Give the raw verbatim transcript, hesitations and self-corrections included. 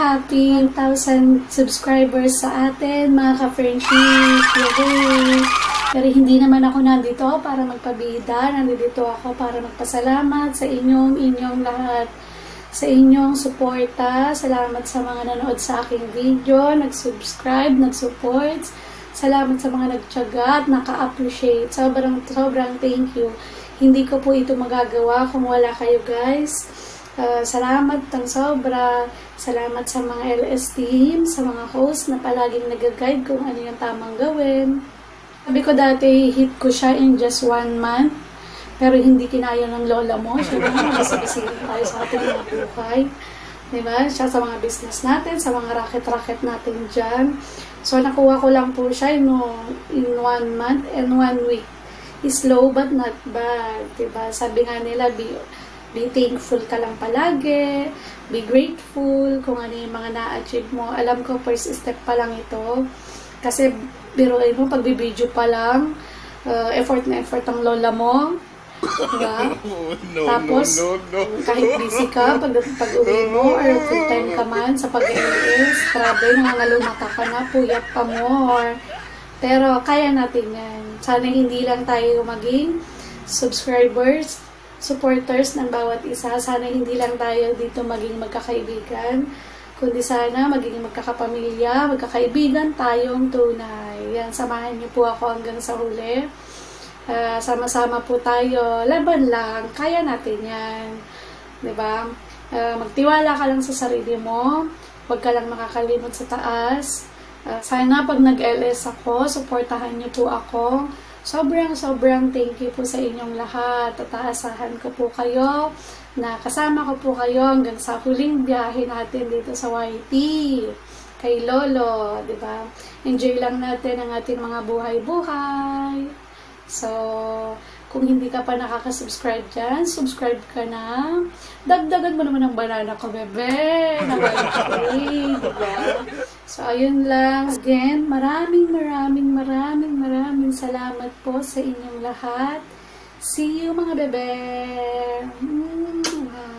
happy one thousand subscribers sa atin, mga ka-friendship. Yay! Pero hindi naman ako nandito para magpabida. Nandito ako para magpasalamat sa inyong, inyong lahat. Sa inyong suporta. Salamat sa mga nanood sa aking video, nag-subscribe, nag-support. Salamat sa mga nagtiyaga at naka-appreciate. Sobrang, sobrang thank you. Hindi ko po ito magagawa kung wala kayo, guys. Uh, salamat ng sobra. Salamat sa mga L S team, sa mga host na palaging nag-guide kung ano yung tamang gawin. Sabi ko dati, hit ko siya in just one month. Pero hindi kinaya ng lola mo. Siyempre, masibisirin tayo sa ating mga buhay. Diba? Siya sa mga business natin, sa mga racket-racket natin dyan. So, nakuha ko lang po siya no, in one month and one week. Slow but not bad. Diba? Sabi nga nila, be, be thankful ka lang palagi. Be grateful kung ano yung mga na-achieve mo. Alam ko, first step pa lang ito. Kasi, biruin mo, pagbibideo pa lang, uh, effort na effort ang lola mo. Diba? No, Tapos, no, no, no. kahit busy ka, pag, pag uwi mo, or full time ka man sa pag-L S, grabe, nangangalumata ka na, puyat pa more. Pero, kaya natin yan. Sana hindi lang tayo maging subscribers, supporters ng bawat isa. Sana hindi lang tayo dito maging magkakaibigan, kundi sana maging magkakapamilya, magkakaibigan tayong tunay. Yan, samahan niyo po ako hanggang sa huli. Uh, sama-sama po tayo, laban lang, kaya natin yan. Diba? Uh, magtiwala ka lang sa sarili mo, huwag ka lang makakalimot sa taas. Uh, sana pag nag-L S ako, supportahan niyo po ako. Sobrang, sobrang thank you po sa inyong lahat. Tataasahan ko po kayo, na kasama ko po kayo hanggang sa huling biyahe natin dito sa Y T. Kay Lolo, diba? Enjoy lang natin ang ating mga buhay-buhay. So, kung hindi ka pa nakaka-subscribe dyan, subscribe ka na. Dagdagan mo naman ang banana ko, bebe. Nabalik. Diba? So, ayun lang. Again, maraming, maraming, maraming, maraming salamat po sa inyong lahat. See you, mga bebe. Mm-hmm.